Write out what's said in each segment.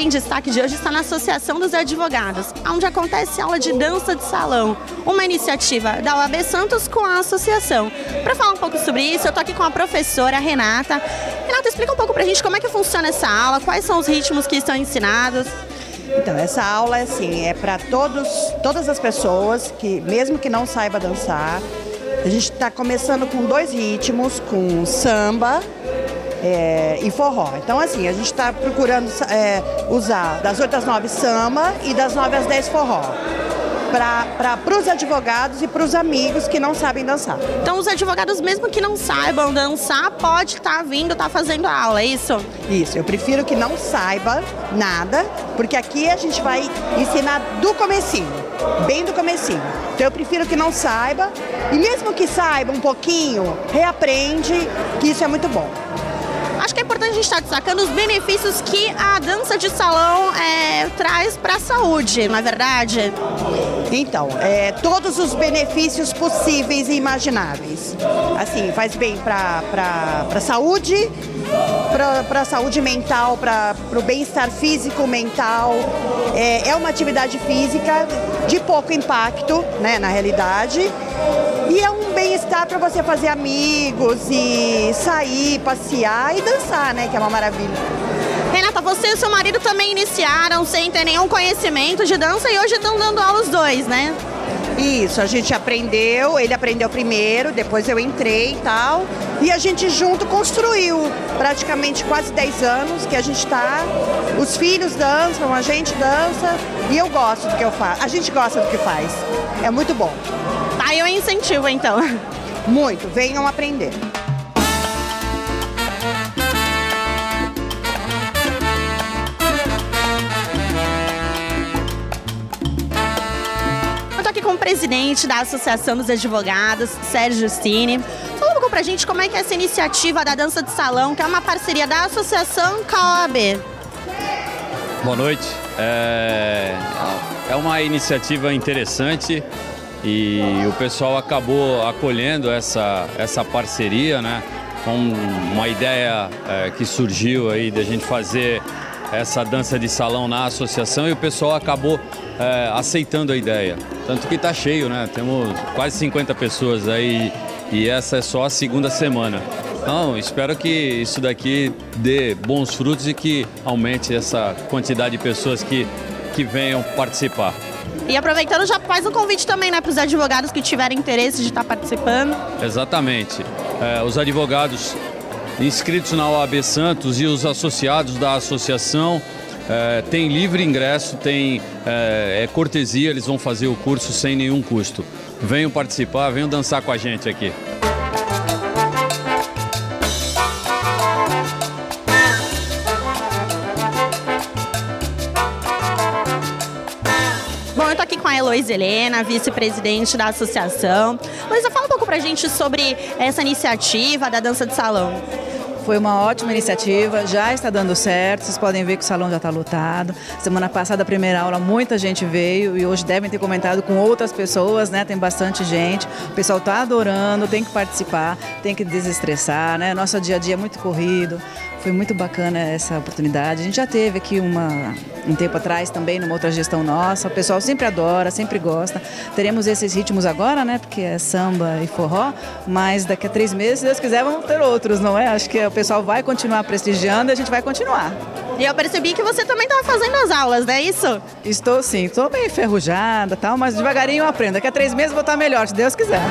em destaque de hoje está na Associação dos Advogados, onde acontece aula de dança de salão, uma iniciativa da OAB Santos com a associação. Para falar um pouco sobre isso, eu estou aqui com a professora Renata. Renata, explica um pouco para a gente como é que funciona essa aula, quais são os ritmos que estão ensinados. Então, essa aula é para todas as pessoas, que mesmo que não saiba dançar. A gente está começando com 2 ritmos, com samba e forró. Então, assim, a gente está procurando usar das 8 às 9 samba e das 9 às 10 forró. Para os advogados e para os amigos que não sabem dançar. Então, os advogados, mesmo que não saibam dançar, pode estar vindo, estar fazendo a aula, é isso? Isso, eu prefiro que não saiba nada, porque aqui a gente vai ensinar do comecinho, bem do comecinho. Então, eu prefiro que não saiba, e mesmo que saiba um pouquinho, reaprende, que isso é muito bom. Acho que é importante a gente estar destacando os benefícios que a dança de salão traz para a saúde, não é verdade? Então, todos os benefícios possíveis e imagináveis. Assim, faz bem para a saúde, para a saúde mental, para o bem-estar físico, mental. É uma atividade física de pouco impacto, né, na realidade. E é um bem-estar para você fazer amigos e sair, passear e dançar, né? Que é uma maravilha. Renata, você e o seu marido também iniciaram sem ter nenhum conhecimento de dança e hoje estão dando aula os dois, né? Isso, a gente aprendeu, ele aprendeu primeiro, depois eu entrei e tal. E a gente junto construiu praticamente quase 10 anos que a gente está. Os filhos dançam, a gente dança e eu gosto do que eu faço. A gente gosta do que faz. É muito bom. Tá, eu incentivo então. Muito, venham aprender. Eu tô aqui com o presidente da Associação dos Advogados, Sérgio Justini. Fala um pouco pra gente como é que é essa iniciativa da dança de salão, que é uma parceria da associação com a OAB. Boa noite. É uma iniciativa interessante e o pessoal acabou acolhendo essa parceria, né? Com uma ideia que surgiu aí da gente fazer essa dança de salão na associação e o pessoal acabou aceitando a ideia. Tanto que está cheio, né? Temos quase 50 pessoas aí e essa é só a 2ª semana. Então, espero que isso daqui dê bons frutos e que aumente essa quantidade de pessoas que venham participar. E aproveitando, já faz um convite também, né, para os advogados que tiverem interesse de estar participando. Exatamente. Os advogados inscritos na OAB Santos e os associados da associação têm livre ingresso, é cortesia, eles vão fazer o curso sem nenhum custo. Venham participar, venham dançar com a gente aqui. Bom, eu tô aqui com a Heloísa Helena, vice-presidente da associação. Heloísa, fala um pouco pra gente sobre essa iniciativa da dança de salão. Foi uma ótima iniciativa, já está dando certo, vocês podem ver que o salão já está lotado. Semana passada, a primeira aula, muita gente veio e hoje devem ter comentado com outras pessoas, né? Tem bastante gente, o pessoal está adorando, tem que participar, tem que desestressar, né? Nosso dia a dia é muito corrido, foi muito bacana essa oportunidade. A gente já teve aqui um tempo atrás também, numa outra gestão nossa, o pessoal sempre adora, sempre gosta. Teremos esses ritmos agora, né? Porque é samba e forró, mas daqui a 3 meses, se Deus quiser, vamos ter outros, não é? Acho que o pessoal vai continuar prestigiando e a gente vai continuar. E eu percebi que você também estava fazendo as aulas, não é isso? Estou sim, estou bem enferrujada, tal, mas devagarinho eu aprendo. Daqui a 3 meses vou estar melhor, se Deus quiser.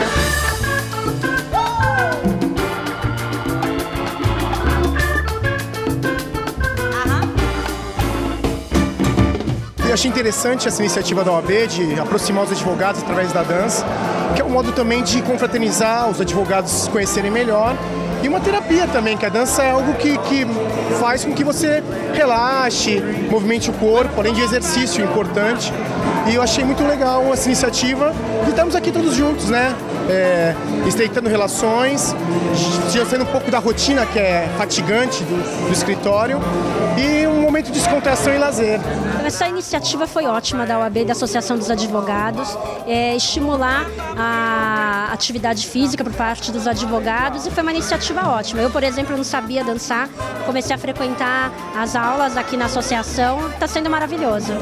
Eu achei interessante essa iniciativa da OAB de aproximar os advogados através da dança, que é um modo também de confraternizar, os advogados se conhecerem melhor. E uma terapia também, que a dança é algo que faz com que você relaxe, movimente o corpo, além de exercício importante. E eu achei muito legal essa iniciativa. E estamos aqui todos juntos, né? Estreitando relações, saindo um pouco da rotina que é fatigante do escritório. E um momento de descontração e lazer. Essa iniciativa foi ótima da OAB, da Associação dos Advogados, estimular atividade física por parte dos advogados e foi uma iniciativa ótima. Eu, por exemplo, não sabia dançar, comecei a frequentar as aulas aqui na associação, está sendo maravilhoso.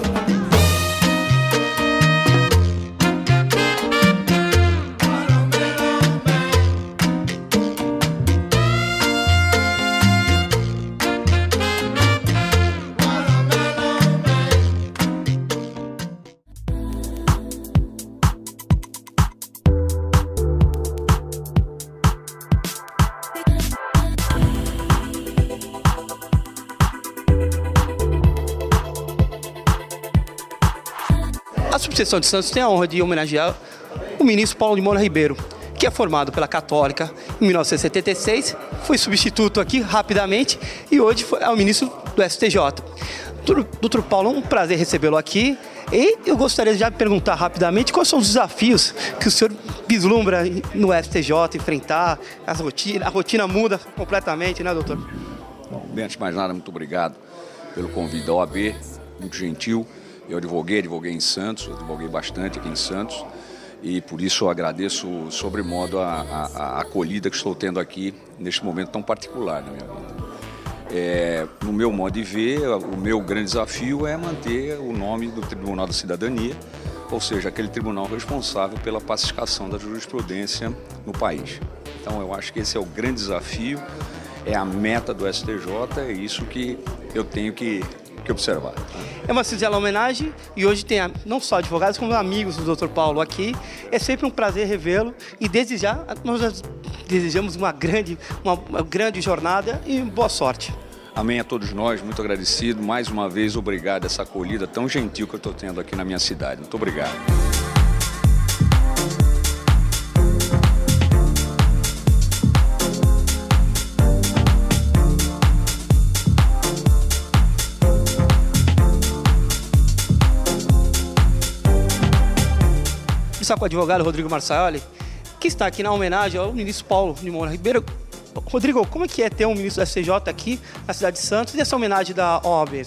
A subseção de Santos tem a honra de homenagear o ministro Paulo de Moura Ribeiro, que é formado pela Católica em 1976, foi substituto aqui rapidamente e hoje é o ministro do STJ. Doutor Paulo, é um prazer recebê-lo aqui e eu gostaria de já perguntar rapidamente quais são os desafios que o senhor vislumbra no STJ, enfrentar, a rotina muda completamente, né, doutor? Bem, antes de mais nada, muito obrigado pelo convite da OAB, muito gentil. Eu advoguei em Santos, advoguei bastante aqui em Santos e por isso eu agradeço sobremodo a acolhida que estou tendo aqui neste momento tão particular na minha vida. No meu modo de ver, o meu grande desafio é manter o nome do Tribunal da Cidadania, ou seja, aquele tribunal responsável pela pacificação da jurisprudência no país. Então eu acho que esse é o grande desafio, é a meta do STJ, é isso que eu tenho que observar. É uma singela homenagem e hoje tem não só advogados como amigos do Dr. Paulo aqui. É sempre um prazer revê-lo e desde já nós desejamos uma grande jornada e boa sorte. Amém a todos nós, muito agradecido. Mais uma vez, obrigado a essa acolhida tão gentil que eu estou tendo aqui na minha cidade. Muito obrigado. Com o advogado Rodrigo Marçaioli, que está aqui na homenagem ao ministro Paulo de Moura Ribeiro. Rodrigo, como é que é ter um ministro do STJ aqui na cidade de Santos e essa homenagem da OAB?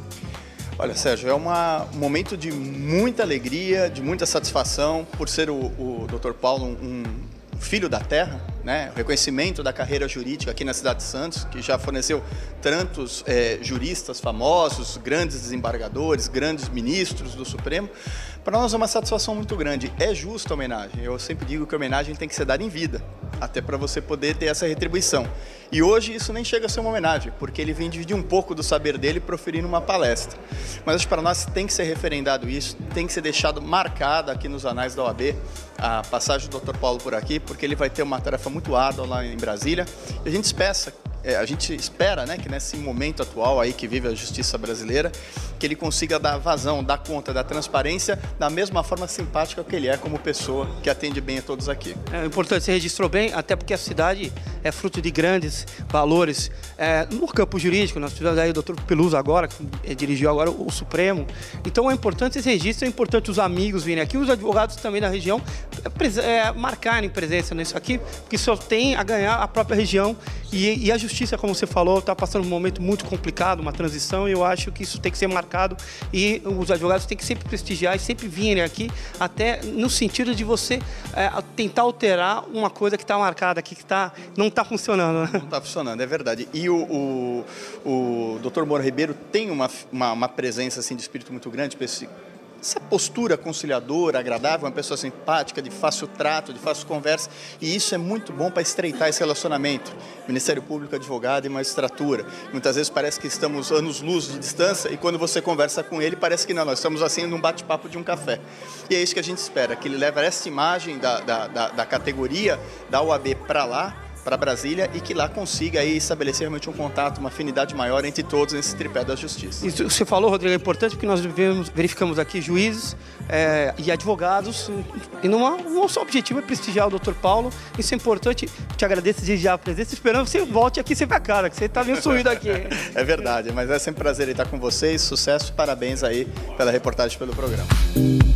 Olha, Sérgio, é um momento de muita alegria, de muita satisfação por ser o Dr. Paulo um filho da terra, né? O reconhecimento da carreira jurídica aqui na cidade de Santos, que já forneceu tantos juristas famosos, grandes desembargadores, grandes ministros do Supremo. Para nós é uma satisfação muito grande. É justa a homenagem. Eu sempre digo que a homenagem tem que ser dada em vida, até para você poder ter essa retribuição. E hoje isso nem chega a ser uma homenagem, porque ele vem dividir um pouco do saber dele proferindo uma palestra. Mas acho que para nós tem que ser referendado isso, tem que ser deixado marcado aqui nos anais da OAB a passagem do Dr. Paulo por aqui, porque ele vai ter uma tarefa muito árdua lá em Brasília. E a gente espera, né, que nesse momento atual aí que vive a justiça brasileira, que ele consiga dar vazão, dar conta da transparência da mesma forma simpática que ele é como pessoa que atende bem a todos aqui. É importante, você registrou bem, até porque a cidade é fruto de grandes valores no campo jurídico. Nós tivemos aí o doutor Peluso agora, que dirigiu agora o Supremo. Então é importante esse registro, é importante os amigos virem aqui, os advogados também da região marcarem presença nisso aqui, porque só tem a ganhar a própria região e a justiça, como você falou, está passando um momento muito complicado, uma transição, e eu acho que isso tem que ser marcado e os advogados têm que sempre prestigiar e sempre virem aqui, até no sentido de você tentar alterar uma coisa que está marcada aqui, que não está funcionando. Né? Não está funcionando, é verdade. E o Dr. Moura Ribeiro tem uma presença assim, de espírito muito grande, essa postura conciliadora, agradável, uma pessoa simpática, de fácil trato, de fácil conversa, e isso é muito bom para estreitar esse relacionamento. Ministério Público, advogado e magistratura. Muitas vezes parece que estamos anos-luz de distância e quando você conversa com ele parece que não, nós estamos assim num bate-papo de um café. E é isso que a gente espera, que ele leve essa imagem da categoria da OAB para lá, para Brasília, e que lá consiga aí estabelecer realmente um contato, uma afinidade maior entre todos nesse tripé da justiça. Isso você falou, Rodrigo, é importante porque nós verificamos aqui juízes e advogados, e o nosso objetivo é prestigiar o Dr. Paulo. Isso é importante, te agradeço desde já a presença, esperando que você volte aqui sempre a cara, que você está meio sumido aqui. É verdade, mas é sempre um prazer estar com vocês, sucesso, parabéns aí pela reportagem, pelo programa.